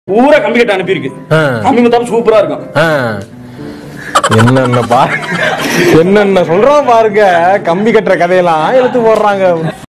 பூரா கம்பி கட்ட அனுப்பியிருக்கு. கம்பி மத்தாப்பு சூப்பரா இருக்கும். என்னென்ன சொல்றோம் பாருங்க, கம்பி கட்டுற கதையெல்லாம் எடுத்து போடுறாங்க.